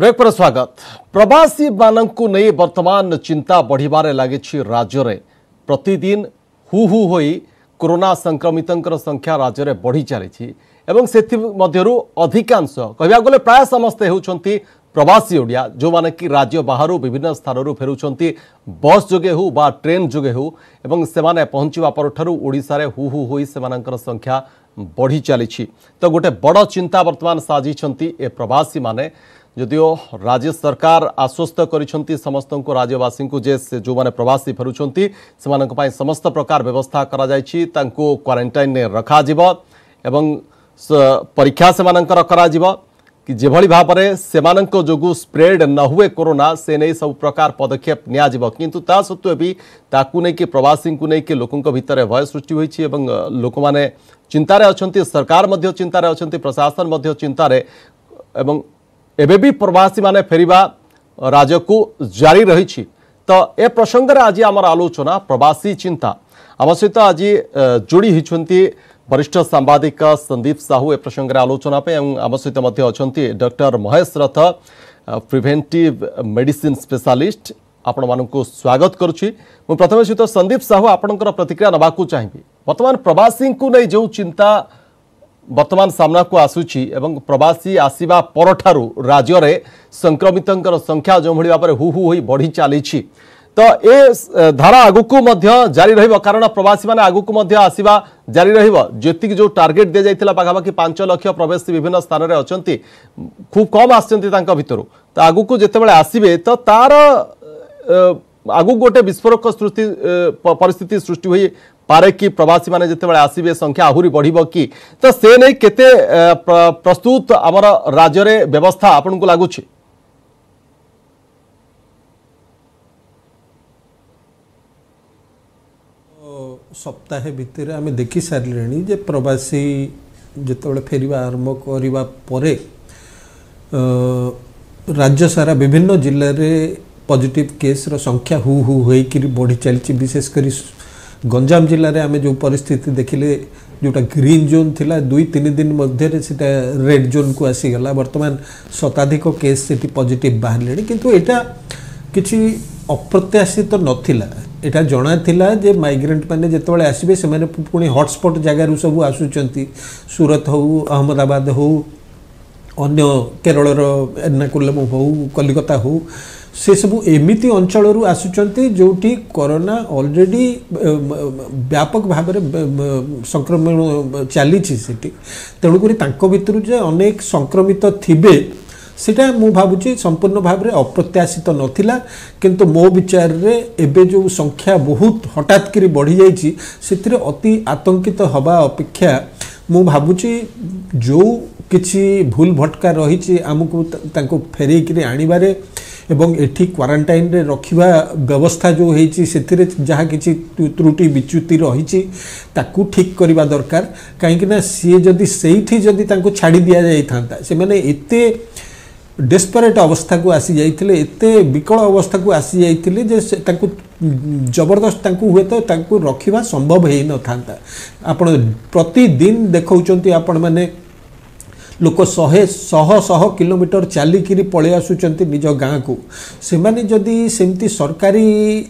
Break पर स्वागत। प्रवासी मानंकु नहीं वर्तमान चिंता बढ़िबारे लागिछि राज्य रे। प्रतिदिन हु हु होई कोरोना संक्रमितंकर संख्या राज्य रे बढ़ी चली एवं सेथि मध्यरु अधिकांश कहबा गले प्राय समस्ते होउछंती प्रवासी ओडिया जो माने कि राज्य बाहरु विभिन्न स्थानरु फेरुछंती बस जोगे हो बा ट्रेन जोगे हो एवं सेमाने पहुंचीबा परठारु ओडिसा रे हु हु होई सेमानंकर संख्या बढ़ी चली। तो गोटे बड़ चिंता वर्तमान साजिछंती ए प्रवासी माने जदिओ राज्य सरकार आश्वस्त करिछंती समस्त को राज्यवासी को जे जो माने प्रवासी फेरुछंती सेमानक पय समस्त प्रकार व्यवस्था करा जायछि। तांको क्वारंटाइन ने रखा जिवो एवं परीक्षा सेमानकर करा जिवो कि जेभली भाबरे सेमानक जोगु स्प्रेड न हुए कोरोना से नहीं सब प्रकार पदक्षेप निया जिवो। किंतु ता सत्वे भी ताकू नै कि प्रवासी को नै कि लोकंक भितर भय सृष्टि होईछि एवं लोक माने चिंतारे अछंती, सरकार मध्य चिंतारे अछंती, प्रशासन मध्य चिंतारे एवं एबे भी प्रवासी माने फेरिबा राज्य को जारी रही। तो ए प्रसंग रे आज आमर आलोचना प्रवासी चिंता आम सहित आज जोड़ी होती वरिष्ठ सांबादिक संदीप साहू ए प्रसंग रे आलोचना पे आम सहित मध्य अछंती डॉक्टर महेश रथ प्रिवेंटिव मेडिसिन स्पेशलिस्ट आपण मानकु स्वागत करुछि। मु प्रथम सहित संदीप साहू आपनकर प्रतिक्रिया नबाकू चाहिबी। वर्तमान प्रवासी को नै जो चिंता वर्तमान सामना को आसुची एवं प्रवासी आसीबा परठारु राज्य रे संक्रमितंकर संख्या जो भली भाबरे हु हु होई बढ़ी चली। तो ए धारा आगुकू मध्य जारी रहिबो कारण प्रवासी माने आगुकू मध्य आसीबा जारी रहिबो। जेतिक जो टार्गेट दे जाइतिला पाखापाखि 5 लाख प्रवेश विभिन्न स्थान रे अछंती खूब कम आछंती तांका भितरु। तो आगुकू जेतेबेले आसीबे तो तार आगु गोटे विस्फोरक सृष्टि परिस्थिति सृष्टि होई पारे कि प्रवासी माने जेतेबेले आसीबे संख्या आहुरी बढ़िबो कि तो से नै केते प्रस्तुत हमर राज्य रे व्यवस्था आपन को लागुछि? सप्ताह भितर आम देखि सारे जे प्रवासी जेतेबेले फेरिबा आरंभ करिबा परे राज्य सारा विभिन्न जिल्ला रे पॉजिटिव केस रो संख्या हु हु होई बढ़ी चली। विशेषकर गंजाम जिले में आम जो परिस्थिति देखिले जोटा ग्रीन जोन थिला 2-3 दिन मध्य सेटा रेड जोन को आसीगला। वर्तमान शताधिक केस से पॉजिटिव बाहर किंतु एटा किछि अप्रत्याशित नथिला। एटा जଣା थिला जे माइग्रेंट माने जेतबेले आसीबे से माने पुणी हॉटस्पॉट जगार सब आसुचंती सूरत हो अहमदाबाद हो अन्य केरल एर्नाकुलम हो कलिकता हो से सब एमिति अंचल आसुचंती जोटी कोरोना ऑलरेडी व्यापक भाव में संक्रमण चली। तेणुक भितर जे अनेक संक्रमित थिबे सेटा मु भावुची संपूर्ण भाव में अप्रत्याशित नथिला। किंतु मो विचार रे एबे जो संख्या बहुत हठात करी बढ़ी जाइछि सेतिरे अति आतंकित हवा अपेक्षा मु भावुची जो किछि भूल भटका रही आमको तांको फेरे करी आनिबारे एवं एठी क्वारंटाइन रे रखिबा व्यवस्था जो होईची सेतिरे जहा किछि त्रुटि विच्युति रही ताकू ठीक करबा दरकार। काहेकि ना सी जदि सेठी जदि तांको छाड़ी दिया जाई थांता से माने एते डेस्परेट अवस्था को आसी जाइथिले एते विकल अवस्था को आसी जाइथिले जे तांको जबरदस्त तांको हुए तो तांको रखिबा संभव हे न थांता। आपण प्रतिदिन देखौचंती आपण माने लोक 100 किलोमीटर चलिकी पलि आसुचंती निज गाँ को। से माने जदि सेमती सरकारी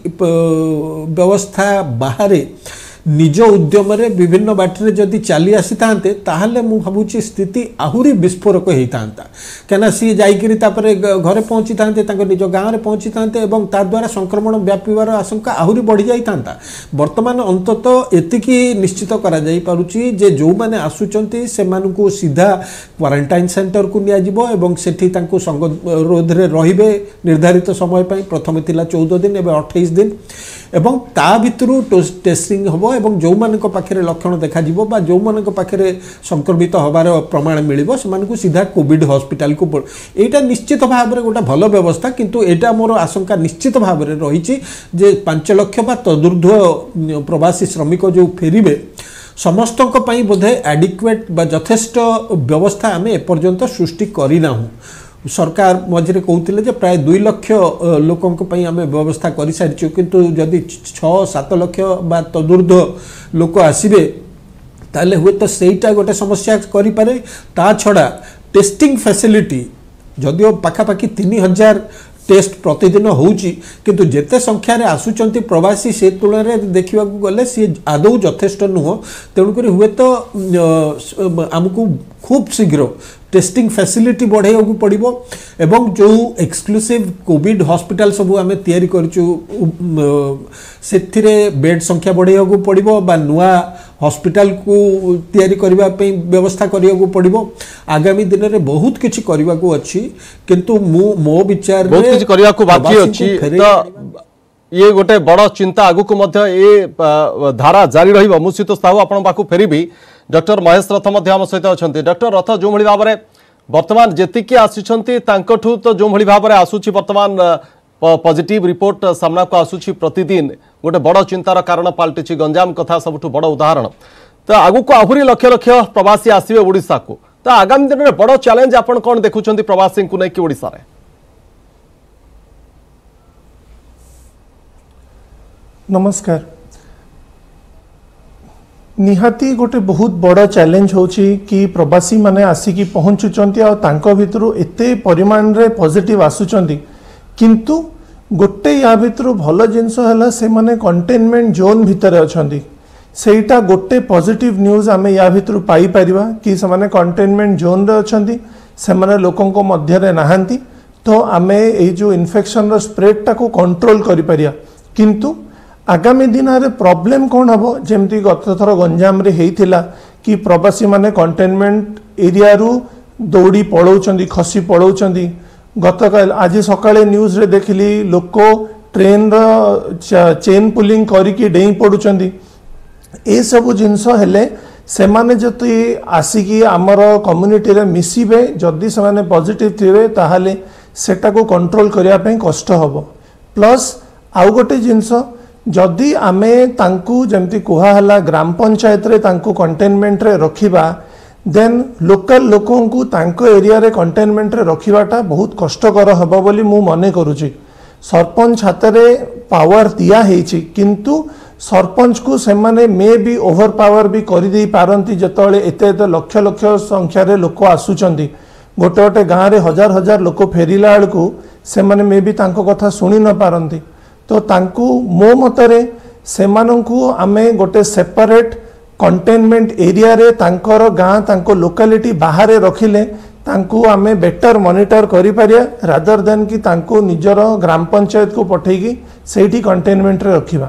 व्यवस्था बाहर निज उद्यम रे विभिन्न बाटरे जदि चली आसी थांते ताहले मु भाबुची स्थिति आहुरी विस्फोरक होई थांता। केना सी जाइकिरी तापरे घरे पहुंची थांते तांको निज गाँ रे पहुंची थांते एवं ता द्वारा संक्रमण व्यापीबार आशंका आहुरी बढ़ी जाई थांता। वर्तमान अंततः एतिकी निश्चित करा जाई पारुची जे जो माने आसुचंती से मानकु सीधा क्वारंटाइन सेंटर को निया जिवो एवं सेठी तांको संगरोध रे रहिबे निर्धारित समय पई। प्रथमे थिला 14 दिन एबे 28 दिन एवं ता भितरु टेस्टिंग हबो एवं जो मानक पाखरे लक्षण देखा जिवो बा जो मानक पाखरे संक्रमित होबार प्रमाण मिलिबो से मानकु सीधा कोविड हॉस्पिटल को एटा निश्चित भाव में गोटा भल व्यवस्था। किंतु एटा मोर आशंका निश्चित भाव में रही जे 5 लाख बा तदूर्ध्व प्रवासी श्रमिक जो फेरिबे समस्त बोधे एडिक्वेट बा यथेष्ट व्यवस्था आम एपर्यंत सृष्टि करना। सरकार मझे कहते जे प्राय 2 लाख लोकों आम व्यवस्था कर सारी किंतु जदि 6-7 लाख बा तदूर्ध्व लोक आसबे ताले हुए तो सहीटा गोटे समस्या करें। ता छड़ा टेस्टिंग फैसिलिटी जदिओ पाखापाखि 3000 टेस्ट प्रतिदिन होउची किंतु जेते संख्यार आसुचंती प्रवासी से तुलन देखा गले सी आदौ यथेष्ट नुह तेणुक हुए तो आमको खूब शीघ्र टेस्टिंग फैसिलिटी बढ़ाइया पड़ो एवं जो एक्सक्लूसिव कोविड हॉस्पिटल सब आम तैयारी करूँ से बेड संख्या बढ़ाइया पड़ो बा नुआ हॉस्पिटल को तैयारी करने व्यवस्था करिया पड़ो आगामी दिन में बहुत किछि करने को अच्छी किंतु मो विचार बहुत किछि करने को बाकी अच्छी तो ये गोटे बड़ चिंता आगु को मध्य ये धारा जारी रहिबो मुसित साहू आपण पाखु फेरिबी डॉक्टर महेश रथ मध्य आम सहित अच्छा डॉक्टर रथ जो भाई भाव में बर्तमान जेतिकी आसी तो जो भाई भाव में आसूची बर्तमान पॉजिटिव रिपोर्ट सामना को आसूची प्रतिदिन गोटे बड़ चिंतार कारण पलटि गंजाम कथा सबुठ बड़ उदाहरण तो आगु को आहरी लक्ष लक्ष प्रवासी आसवे ओडिशा को तो आगामी दिन में बड़ चैलेंज आपण कौन देखुं प्रवासी को लेकिन ओडिशा रे नमस्कार निहाती गोटे बहुत बड़ा चैलेंज होची कि प्रवासी माने आसिकी पहुंचुचंती आ तांको भितरु एते परिमाण रे पॉजिटिव आसुचंती किंतु गोटे या भितरु भल जिनस हला से माने कंटेनमेंट जोन भितर अछंती सेटा गोटे पॉजिटिव न्यूज आमे या भितरु पाई परिबा कि से माने कंटेनमेंट जोन रे अछंती से माने लोकन को मध्य रे नाहंती तो आमे ए जो इन्फेक्शन रो स्प्रेड टा को कंट्रोल करि परिया किंतु आगामी दिन रे प्रॉब्लम कौन हम जमती गत थर गंजाम रे हेइथिला कि प्रवासी माने कंटेनमेंट एरिया रु दौड़ी पळौचंदी खसी पळौचंदी गतकाल आज सकाळे न्यूज रे देखिली लोक ट्रेन रो चेन पुलिंग करिकी डेई पडुचंदी ए सब जिंस हेले से माने जति आसिकी आमर कम्युनिटी रे मिसिबे जदि से माने पॉजिटिव थिबे ताहाले सेटा को कंट्रोल करिया पे कष्ट हबो प्लस आउ गोटे जिंस जदि आमे तांकु जमती कुहा हला ग्राम पंचायत रे तांकु कंटेनमेंट रे रखिबा देन लोकल लोकों को तांको एरिया रे कंटेनमेंट रे रखिबाटा बहुत कष्टकर हबो बोली मु मने करूची सरपंच हाथ रे पावर दिया हेची किंतु सरपंच को से माने मे भी ओवर पावर भी करि देई पारंती जतळे एते एते लक्ष लक्ष संख्या रे लोक आसुचंती गोटे गोटे गाँव रे हजार हजार लोक फेरिला बेलू से माने मे भी तांको कथा सुनी न पारंती तो तांकु मो मतरे सेमानंकु आमे गोटे सेपरेट कंटेनमेंट एरिया रे तांकर गाँ तांको लोकालिटी बाहर रखिले तांकु आमे बेटर मॉनिटर करि पारिया रादर देन कि तांको निजर ग्राम पंचायत को पठेगी सेठी कंटेनमेंट रे रखिबा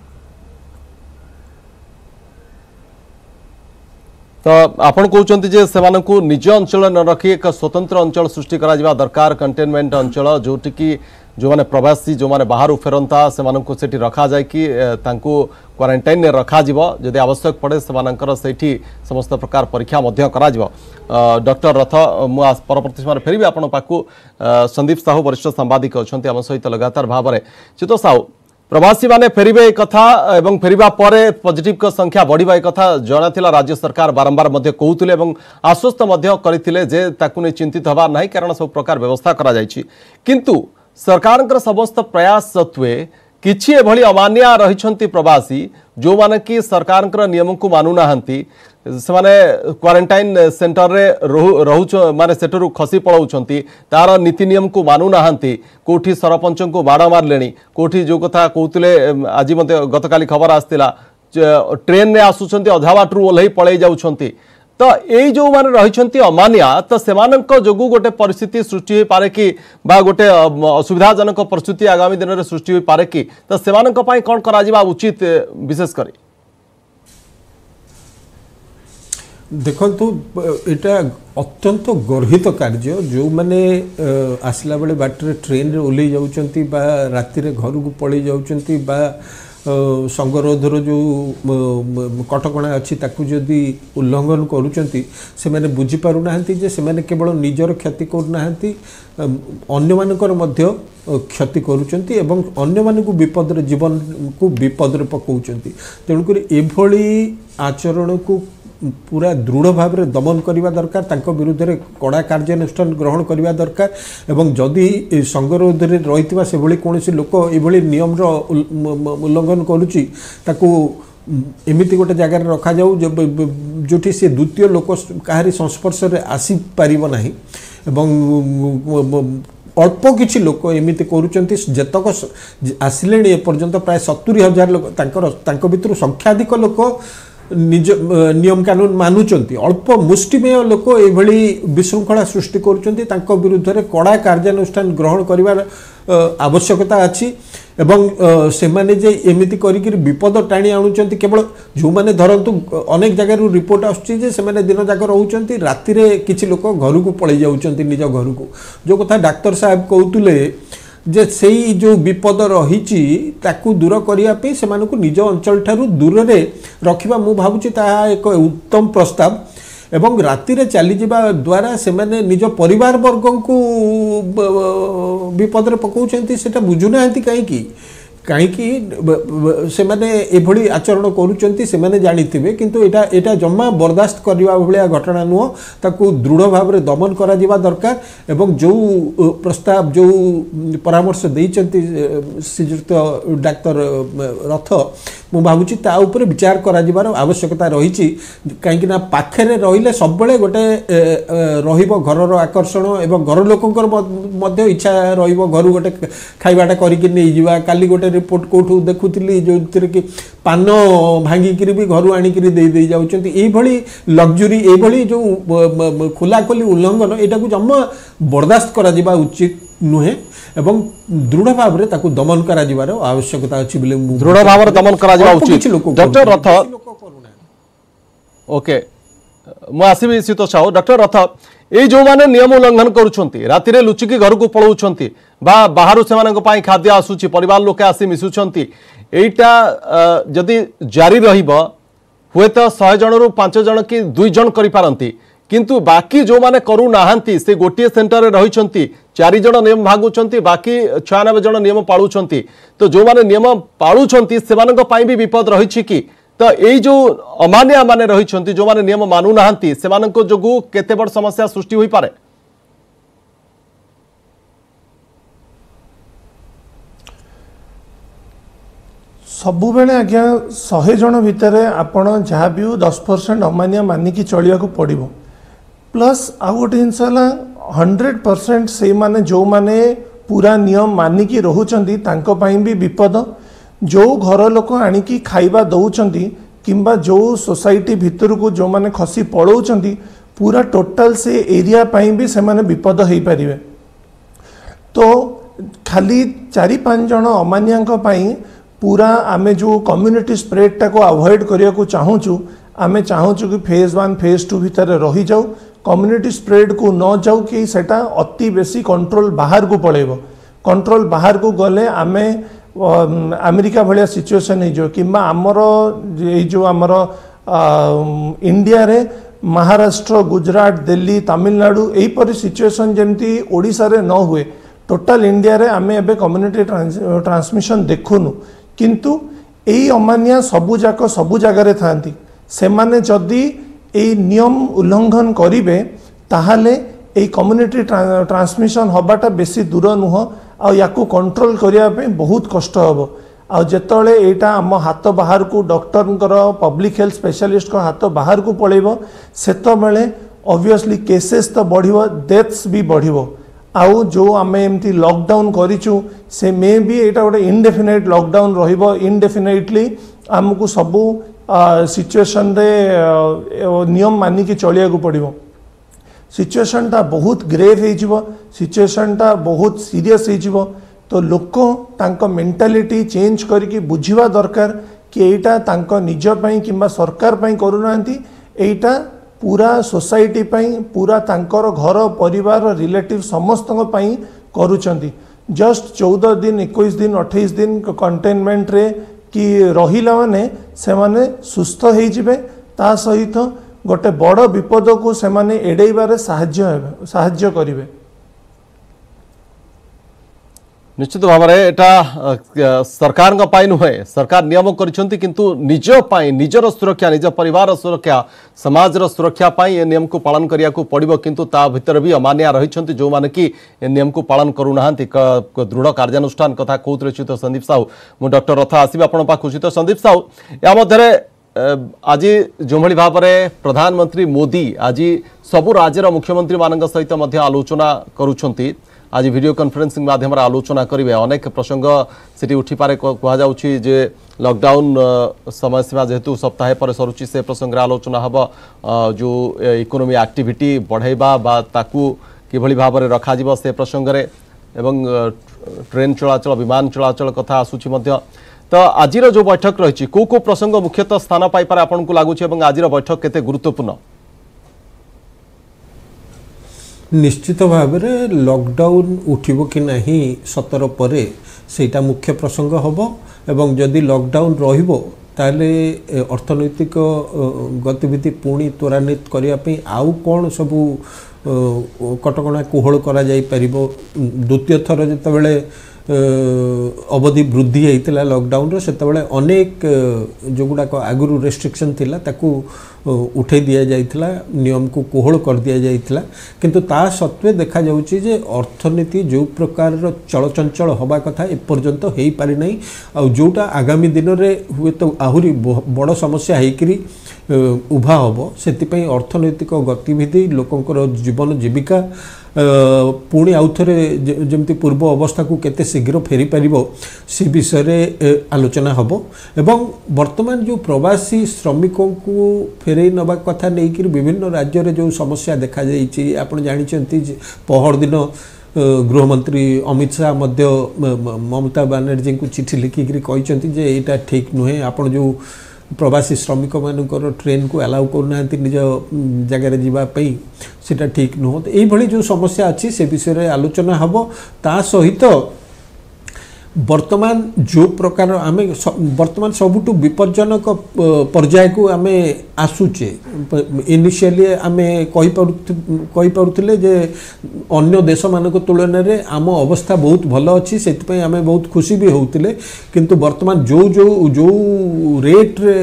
तो आपण कहते जे सेमानंकु निज अंचल न रखी एक स्वतंत्र अंचल सृष्टि करा जिबा दरकार कंटेनमेंट अंचल जोटी की जो माने प्रवासी जो माने बाहर फेरंता सेमानंकु सेठी रखा जाय कि तांकु क्वारंटाइन ने रखा जिवो जदि आवश्यक पड़े सेमानंकर सेठी समस्त प्रकार परीक्षा मध्य करा जिवो डॉक्टर रथ मु परवर्ती समय फेरिबे आपण पाकु संदीप साहू वरिष्ठ सांबादिक अछंती हम सहित लगातार भाव में चित साहू प्रवासी माने फेरिबे कथा एवं फेरिबा परे पॉजिटिव का संख्या बढ़िबा एक कथा जणा थिला राज्य सरकार बारंबार मध्य कहउथिले एवं आश्वस्त मध्य करथिले जे ताकु ने चिंतित हबार नाही कारण सब प्रकार व्यवस्था करा जायछि किंतु सरकार समस्त प्रयास सत्वे किछि एभली अमान्या रहिछंती प्रवासी जो माने कि सरकार नियम को मानु नाहंती से माने क्वारंटाइन सेंटर रे रहउछ माने सेटरु खसी पळौछंती तार नीति नियम को मानु नाहंती कोठी सरपंच को बाड़ मारलेनी कोठी जो कथा कहउतले आज मते गतकाली खबर आस्तिला ट्रेन रे आसुछंती अधावाटरू ओल्है पळै जाउछंती तो यही जो माने रहिछंती अमानिया तो सेमानक जोगु गोटे परिस्थिति सृष्टि हो पारे कि बा गोटे असुविधाजनक परिस्थिति आगामी दिन में सृष्टि हो पारे कि तो सेमानक पई कोन करा जिबा उचित विशेष करी देखंतु एटा अत्यंत गर्हित कार्य जो माने आसला बेले बाटरे ट्रेन रे ओली जाउचंती बा राति रे घर को पळै जाउचंती बा संगरोधर जो कटकणा अच्छी ताकू जदि उल्लंघन करुचंती से माने बुझी पारु नाहंती जे से माने केवल निजर क्षति करू नाहंती अन्य मानकर मध्य क्षति करुचंती एवं अन्य मानकु विपद रे जीवन को विपद रे पकाउचंती तेणुकर एभली आचरण को पूरा दृढ़ भाव में दमन करने दरकार तांको विरुद्ध रे कड़ा कार्यानुष्ठान ग्रहण करने दरकार एवं जदि संगरोध रे रहितबा से भली कोनोसी लोक एभली नियम रो उल्लंघन करूची ताकू एमिति गोटे जगह रखा जाऊ जोठी से द्वितीय लोक काहारी संस्पर्श रे आसी पारिबो नाही अल्प किछि लोक एमिति करूचंती जतक आसिले एपर्यंत प्राय 70,000 लोक तांको भितर संख्याधिक लोक निज नियम कानून मानुचंती अल्प मुष्टिमेय लोक एभली विशृंखला सृष्टि करूचंती तांको विरुद्ध रे कड़ा कार्यानुष्ठान ग्रहण करिवार आवश्यकता अछि एवं से माने जे एमिति करिक विपद टाणी आणुचंती केवल जो माने धरंतु अनेक जगह रिपोर्ट आछी जे से माने दिन जाक रहउचंती राति रे किछि लोक घर को पळै जाउचंती निज घर को जो कथा डॉक्टर साहब कहउतले जे सेई जो विपद रहिछि ताकू दूर करिया पे से मानको निज अंचल ठारू दूर रे रखिबा मु भाबुछि ता एक उत्तम प्रस्ताव एवं राति रे चली जिबा द्वारा से माने निज परिवार वर्ग को विपद रे पकाउछंती सेटा बुझु नांती कहीं से माने एभली आचरण करूचंती से माने जानिथिबे किंतु एटा जम्मा बर्दाश्त करबा भलिया घटना नुह ताकू दृढ़ भाव रे दमन करा जिबा दरकार एवं जो प्रस्ताव जो परामर्श देइचंती श्रीयुक्त डॉक्टर रथ मु भाबुची ता ऊपर विचार करा जिबार आवश्यकता रहिछि काहेकि ना पाखरे रहिले सब बेले गोटे रहिबो घरर आकर्षण एवं घर लोकंकर मध्य इच्छा रहिबो घर गोटे खाइबाटा करिकि नै जिबा काली गोटे रिपोर्ट कोठू देखुतिली जो कि पान भांगिकी भी घर आणिक दे जाउचंती एई भली लग्जरी एई भली जो खुलाखोली उल्लंघन एटा को जम्मा बर्दाश्त करा जिबा उचित नुहे एवं दृढ़ भाव रे ताकू दमन करा जिबार आवश्यकता अछि बिले दृढ़ भाव रे दमन करा जिबा उचित डॉक्टर रथ ओके मु आसीबी सीतो साहू डॉक्टर रथ ए जो माने नियम उल्लंघन करूछंती राति रे लुचिकी घर को पळौछंती बा बाहरु सेमानक पाई खाद्य आसुची परिवार लोके आसी मिसुछंती एटा जदि जारी रहिबो हुए तो 100 जन रु 5 जन कि 2 जन करि पारंती किंतु बाकी जो माने करू नाहंती से गोटे सेंटर रे रहिछंती 4 जन नियम भागुछंती बाकी 96 जन नियम पाळुछंती तो जो माने नियम पाळुछंती सेमानक पाई भी विपद रहिछि कि तो यही जो अमानिया माने रहिछंती जो माने नियम मानु नाहंती सेमानक जोगु केते बड़ समस्या सृष्टि होई पारे सबु बेले आज्ञा 100 जन भितर आपण जहाँ भी 10% अमानिया मानिकी चलिया को पड़ो प्लस आउ गोटे जिनस 100% से माने जो माने पूरा नियम मानिकी रोचंती तांको पाई भी विपद जो घर लोक आनिकी खाइबा दौचंती किंबा जो सोसाइटी भितर को जो माने खसी पड़ौचंती पूरा टोटल से एरिया पाई भी से माने विपद हो पारिबे तो खाली 4-5 जन अमानिया पाई पूरा आमे जो कम्युनिटी स्प्रेड टा को अवॉइड करिया को चाहूचु आमे चाहूचु कि फेज 1 फेज 2 भीतर रही जाऊ कम्युनिटी स्प्रेड को न जाऊ कि सेटा अति बेसी कंट्रोल बाहर को पळेबो कंट्रोल बाहर को गले आमे अमेरिका भलिया सिचुएशन है जो किंबा आमर ये जो आमर इंडिया रे महाराष्ट्र गुजरात दिल्ली तमिलनाडु यही परि सिचुएशन जमती ओडिशा रे न हुए टोटल इंडिया रे आमे एबे कम्युनिटी ट्रांसमिशन देखुनु किंतु एई अमानिया सबु जगह रे थांती से माने जदी एई नियम उल्लंघन करिवे ताहाले एई कम्युनिटी ट्रांसमिशन हबाटा बेसी दूर नुह आ याकू कंट्रोल करिया पे बहुत कष्ट हबो आ जेतले एटा हम हाथ बाहर को डॉक्टर पब्लिक हेल्थ स्पेशलिस्ट को हाथ बाहर को पळेबो सेतो बेले ऑब्वियसली केसेस तो बढ़िबो डेथ्स भी बढ़िबो आउ जो आमे एमती लॉकडाउन करिचु से मे भी एटा गोटे इनडेफिनाइट लॉकडाउन रहिबो इनडेफिनाइटली हमकु सबु सिचुएशन रे नियम मानि के चलिया को पड़िबो सिचुएशन टा बहुत ग्रेव हो सिचुएशन टा बहुत सीरियस हो तो लोक तांको मेंटालिटी चेंज करके बुझिबा दरकार कि एटा तांको निज पई किंबा सरकार पई करूनांती एटा पूरा सोसाइटी पई पूरा तांकर घर परिवार रिलेटिव समस्त पई करूचंती जस्ट 14 दिन 21 दिन 28 दिन कंटेनमेंट रे कि रहिला माने से माने सुस्थ हो जिवे ता सहित गोटे बड़ विपद को से माने एडैबारे साहाय्य करिवे निश्चित भाव में एटा सरकार नुहे सरकार नियम करिसेंती किंतु निज पाई निजर सुरक्षा निज परिवार सुरक्षा समाज सुरक्षा पाई ए नियम को पालन करिया को पड़िबो किंतु ता भितर भी अमानिया रहिसेंती जो माने कि ए नियम को पालन करू नाहंती दृढ़ कार्यानुष्ठान कथा कहउतरे चित संदीप साहू मु डॉक्टर रथ आसीबा आपण पाखु चित संदीप साहू या मध्यरे आज जो भाव में प्रधानमंत्री मोदी आज सबु राज्यर मुख्यमंत्री मान सहित आलोचना करुँच आज वीडियो कॉन्फ्रेंसिंग माध्यम आलोचना करेंगे अनेक प्रसंग से उठिपारे कहुच्छी जे लॉकडाउन समय सीमा जेहेतु सप्ताह पर सरुचि से प्रसंग आलोचना हम जो इकोनॉमी एक्टिविटी बढ़ाइबा बा ताकू किभली भाव में रखा से प्रसंग रे एवं ट्रेन चलाचल विमान चलाचल कथा आसूची मध्य तो आज जो बैठक रही को प्रसंग मुख्यतः स्थान पाइपर आपन को लगुच आज बैठक केते गुरुत्वपूर्ण निश्चित भाव में लॉकडाउन उठिबो कि नहीं 17 परे सेटा मुख्य प्रसंग हबो एवं जदि लॉकडाउन रहिबो ताले अर्थनैतिक गतिविधि पुणी त्वरान्वित करिया पई आउ कोन सबु कटकणा कोहल करा जाई परिबो द्वितीय थर जेतेबेले अवधि वृद्धि होता लॉकडाउन रो सेतेबेले अनेक जो गुड़ाक आगुरी रेस्ट्रिक्शन थिला ताकू उठे दिया जाइथिला नियम को कोहल कर दिया जाइथिला किंतु ता सत्वे देखा जाउची जे अर्थनीति जो प्रकार चलचंचल हवा कथा एपर्यंत हो पारि नहीं आ जोटा आगामी दिन रे हुए तो आहुरी बड़ समस्या हेकरी उभा हबो सेतिपई अर्थनैतिक गतिविधि लोकंकर जीवन जीविका पुणी आउ थे जमती पूर्व अवस्था को केते शीघ्र फेरी पारिबो से विषय रे आलोचना हबो एवं वर्तमान जो प्रवासी श्रमिकों को फेरई नबा कथा नहीं कि विभिन्न राज्य रे जो समस्या देखा जाइछि आपण जानिछंती पहर दिन गृहमंत्री अमित शाह मध्य ममता बनर्जी को चिठी लिखिक कहते जे एटा ठीक नुहे आपण जो प्रवासी श्रमिक मानकर ट्रेन को अलाउ करना निज जगार जावाई सेटा ठीक नुह तो ये जो समस्या अच्छी से विषय में आलोचना हम ता सहित वर्तमान जो प्रकार आम वर्तमान सबुठु विपज्जनक पर्याय को आम आसुचे इनिशियली आम कही पारुथिले जे अन्य देश मानक तुलन में आम अवस्था बहुत भल अच्छी से आम बहुत खुशी भी होतिले किंतु वर्तमान जो जो जो रेट रे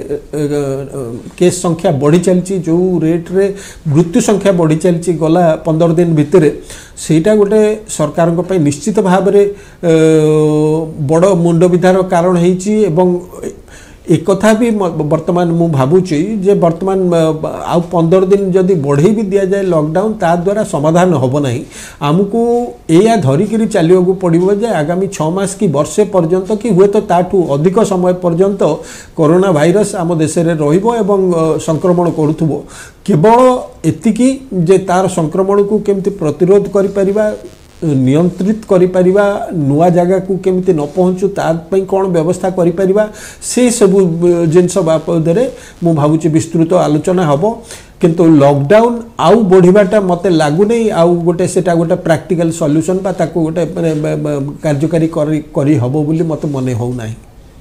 केस संख्या बढ़ी चलची जो रेट रे मृत्यु संख्या बढ़ी चलची गला 15 दिन भितर सेटा गोटे सरकार को निश्चित भाव में बड़ मुंड विधार कारण होइछि एवं एक कथा भी वर्तमान मु भावुची जे वर्तमान आउ 15 दिन जदि बढ़े भी दिया जाए लॉकडाउन ता द्वारा समाधान होबो नहीं आमको एया धरिकरी चलियो को पड़िबो जे आगामी 6 मास की वर्षे पर्यंत कि हुए तो ताठू अधिक समय पर्यंत कोरोना भाइरस आम देश रे रहिबो एवं संक्रमण करूथबो केवल एतिकी जे तार संक्रमण को केमति प्रतिरोध करि परिबा नियंत्रित करिपरिबा नुआ जगह को केमती न पहुँचू तार कौन व्यवस्था करिपरिबा से सबु जिनस बापदरे मु भावुची विस्तृत आलोचना हबो किंतु लॉकडाउन आउ बढ़िबाटा मते लागु नहीं आउ गोटे सेटा गोटे प्रैक्टिकल सॉल्यूशन बा ताको गोटे कार्यकारी करी हबो बोली मते मने हो नाही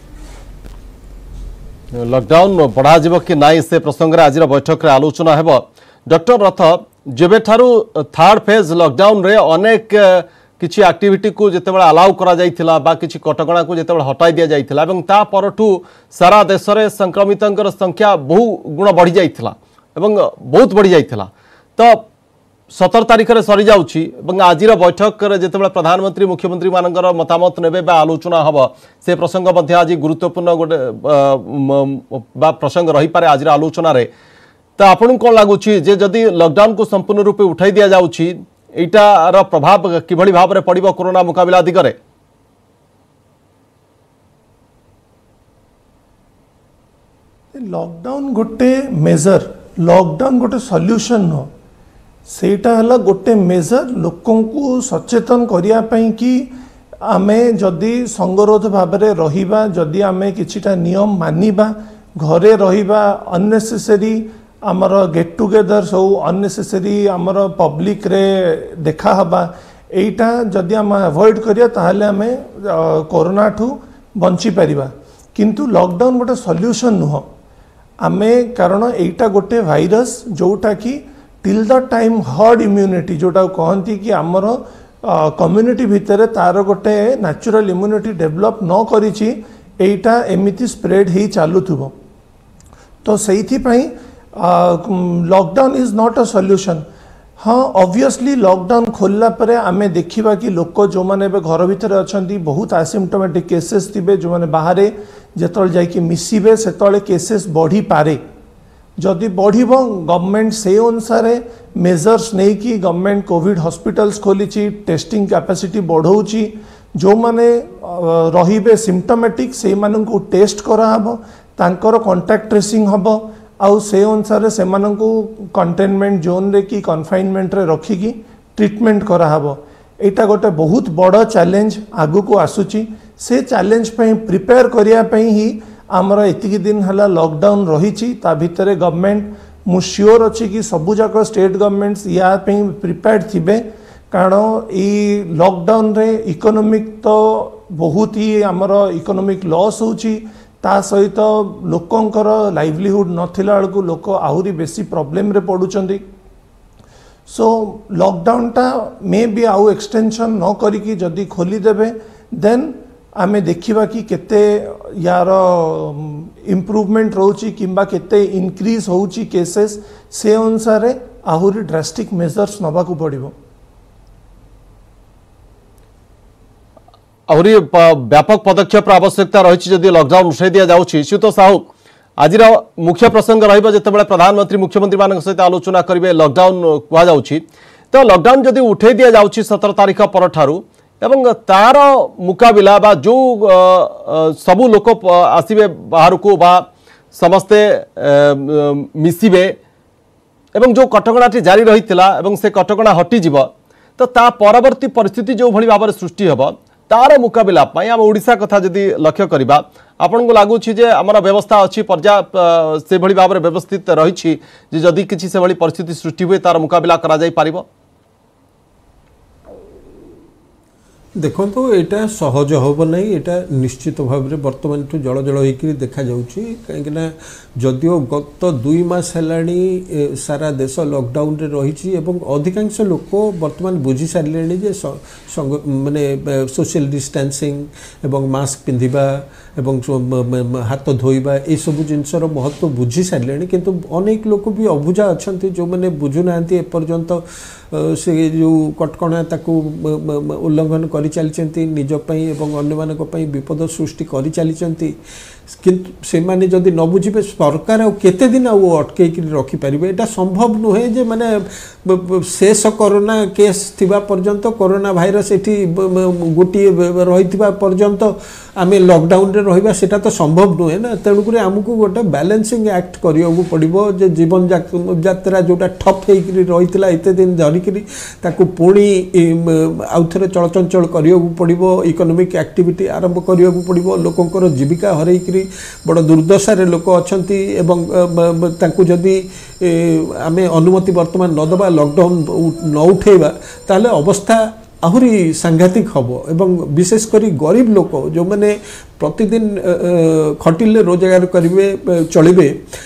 लॉकडाउन बढ़ा जीव कि नाई से प्रसंग रे आज बैठक रे आलोचना हेबो डॉक्टर रथ जेबे ठारू थर्ड फेज लॉकडाउन रे अनेक किछि एक्टिविटी को जेतेबेला अलाउ करा जाइथिला बा किछि कटकणा को जेतेबेला हटाई दिया जाइथिला एवं ता परठू सारा देश रे संक्रमितंकर संख्या बहु गुण बढ़ी जाइथिला एवं बहुत बढ़ी जाइथिला तो 17 तारिख रे सरी जाउछि एवं आजिर बैठक रे जेतेबेला प्रधानमंत्री मुख्यमंत्री मानकर मतामत नेबे बा आलोचना हबो से प्रसंग मध्ये आज गुरुत्वपूर्ण गोटे बा प्रसंग रही पारे आजिर आलोचना रे तो आपन कौन लगुच जदि लॉकडाउन को संपूर्ण रूपे उठाई दि जाउछि एटार प्रभाव किभली भाव में पड़िबो कोरोना मुकाबला दिगरे लॉकडाउन गोटे मेजर लॉकडाउन गोटे सॉल्यूशन न सेटा हला गोटे मेजर लोकों को सचेतन करिया पई कि आमे जदि संगरोध भाव में रहिबा जदि आमे किछिटा नियम मानिबा घरे रहिबा अननेसेसरी आमर गेट टुगेदर सब अननेसेसरी आमर पब्लिक रे देखा हबा एटा जदि आम अवॉइड करिया ताहले आमे कोरोना ठू बंची परिबा किंतु लॉकडाउन गोटे सॉल्यूशन नुह आमे कारण एटा गोटे वायरस जोटा कि till the time herd immunity जोटा कहती कि आमर कम्युनिटी भितर तार गोटे नेचुरल इम्यूनिटी डेवलप न करिछि एटा एमिति स्प्रेड ही चालुथुबो तो सेइथि पई lockdown is not a solution हाँ ऑब्वियसली लॉकडाउन खोलला परे आमे देखिबा कि लोक जो माने बे घर भितर अछंती बहुत एसिम्प्टोमेटिक केसेस थिबे जो माने बाहरे जेतल जाइए मिसिबे सेतले केसेस बढ़ी पारे जदि बढ़िबो गवर्नमेंट से अनुसार मेजर्स नहीं कि गवर्नमेंट कोविड हॉस्पिटल्स खोली टेस्टिंग कैपेसिटी बढ़ाऊँगी जो माने रहिबे सिम्पटोमेटिक से माननकु टेस्ट कराहब तांकर कांटेक्ट ट्रेसिंग हब आउ से अनुसार से माननकु कंटेनमेंट जोन रे कि कन्फाइनमेंट रे रखिकी ट्रीटमेंट कराहब एटा गोटे बहुत बड़ चैलेंज आगु को आसुची से चैलेंज पे प्रिपेयर करिया पे ही आमर एतिकी दिन हला लॉकडाउन रही ता भितर गवर्नमेंट मु श्योर अच्छी कि सबू जाक स्टेट गवर्नमेंट्स या प्रिपेयर्ड थिबे कारण ये लॉकडाउन रे इकोनॉमिक तो बहुत ही आमर इकोनॉमिक लॉस होची ता सहित लोकंकर लाइवलीहुड नथिला बेलू लोक आहुरी बेसी प्रॉब्लम रे पड़ुचंदी सो लॉकडाउन टा मे बी आउ एक्सटेंशन न करिकी जदि खोली देबे देन आमे देखिबा कि केते यार इम्प्रूवमेंट रोची किंबा केते इंक्रीज होची केसेस से अनुसार आहुरी ड्रास्टिक मेजर्स नबा को पड़िबो आहुरी व्यापक पदक्षेप आवश्यकता रही जदि लॉकडाउन उठाई दि जाउछि श्रीयुत साहू आज मुख्य प्रसंग रहिबा जेतेबेले प्रधानमंत्री मुख्यमंत्री मान सहित आलोचना करिवे लॉकडाउन कुआ जाउछि तो लॉकडाउन जदि उठाई दि जाउछि 17 तारिख परठारु एवं तार मुकाबिला बा जो सबू लोक आसिबे बाहर को बा समस्ते मिसिबे एवं जो कटकणाटी जारी रहितिला एवं से कटकणा हटि जीव तो ता परवर्ती परिस्थिति जो भली भाव सृष्टि हेबो तार मुकाबिला पाई आम ओडिशा कथा जदि लक्ष्य करिबा आपन को लागुछि जे हमर व्यवस्था अछि पर्याप्त से भली भाव व्यवस्थित रहिछि जे जदि किछि से भली परिस्थिति सृष्टि हुए तार मुकाबिला करा जाई पारिबो देखो तो यहाँ सहज हम ना यहाँ निश्चित भाव में बर्तमान ठूँ जल जल हो देखा कहीं जदियो गत 2 मास है सारा देश लॉकडाउन रे रही अधिकांश लोक बर्तमान बुझी सारे जे माने सोशल डिस्टेंसिंग एवं मास्क पिंधिबा एवं हाथ धोइबा ये सब जिनसर महत्व बुझी सारे किंतु अनेक लोक भी अबुझा अच्छा जो मैंने बुझुना एपर्यंत से जो कटकणा ताकू उल्लंघन कर चलती निजपाई एवं अन्य मानक विपद सृष्टि कर चलती किंतु से माने जदि न बुझे सरकार केते दिन अटकई रखिपारे यहाँ संभव नुहे जे माने शेष कोरोना केस थिबा पर्यंत कोरोना भाइरस एठी गोटे रही पर्यंत आम लॉकडाउन रे रहिबा सेटा तो संभव नुहे ना तेणुक आमको गोटे बैलेंसिंग एक्ट करियो पड़िबो जे जीवन यात्रा जोटा ठप होइकरी रहितला एते दिन धरिकरी ताकू पुणी आउ थरे चलचंचल करियो पड़िबो इकोनॉमिक एक्टिविटी आरंभ करियो पड़िबो लोकंकर जीविका हरैकरी बड़ दुर्दशार लोक अच्छा एवं तांकु जदि आमे अनुमति वर्तमान न दबा लॉकडाउन न उठेबा ताले अवस्था आहुरी सांघातिक हम एवं विशेषकर गरीब लोक जो मैंने प्रतिदिन खटिले रोजगार करेंगे चलिए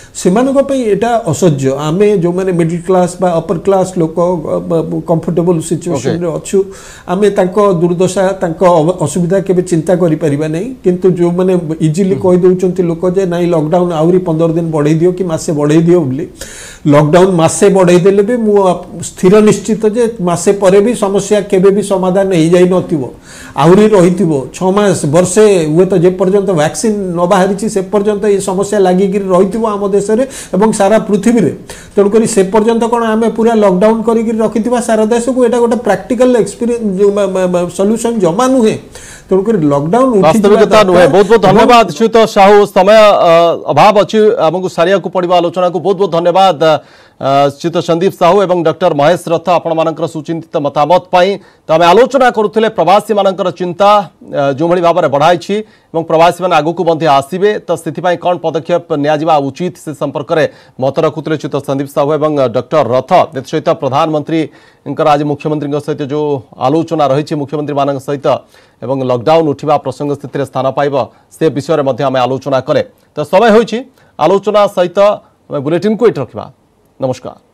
सेटा असह्य आमे जो मैंने मिडिल क्लास बा अपर क्लास लोक कंफर्टेबल सिचुएशन रे अच्छु आमे तांको दुर्दशा तांको असुविधा केबे चिंता करि परिबा नै किंतु जो मैंने इजिली कहि दउचंती लोक जे नाइ लॉकडाउन आउरी 15 दिन बढ़ाई दियो कि मासे बढ़ाई दियो बोली लॉकडाउन मासे बढ़ाई देले भी मु स्थिर निश्चित जे मासे परे भी समस्या केबे भी समाधान हो जाई नथिबो आउरी रहिथिबो 6 मास वर्षे हुए तो जे पर्यंत वैक्सीन न बाहरी से पर्यंत ये समस्या लागिक रही आम देश में एवं सारा पृथ्वी में तेणुक से पर्यंत कौन आम पूरा लॉकडाउन कर रखि सारा देश को यहाँ गोटे प्रैक्टिकल एक्सपीरियंस सॉल्यूशन जमा नुहे तेणुक लॉकडाउन वास्तविकता नुहे। बहुत बहुत धन्यवाद श्रीयुत साहू समय अभाव अच्छी आमको सारिया पड़ा आलोचना को बहुत बहुत धन्यवाद श्रीयुत संदीप साहू एवं डॉक्टर महेश रथ आपण मानकर सुचिंतित मतामत पाई तो आम आलोचना करुले प्रवासी मानकर चिंता जो भाई भाव में बढ़ाई और प्रवासी मैंने आगू को आसवे तो से कौन पदक्षेप निया उचित से संपर्क में मत रखुले श्रीयुत संदीप साहू एवं डॉक्टर रथ सहित प्रधानमंत्री आज मुख्यमंत्री सहित जो आलोचना रही मुख्यमंत्री मान सहित एवं लॉकडाउन उठा प्रसंग स्थित स्थान पाइब से विषय में आम आलोचना करे तो समय हो आलोचना सहित बुलेटिन को ये रखा। नमस्कार।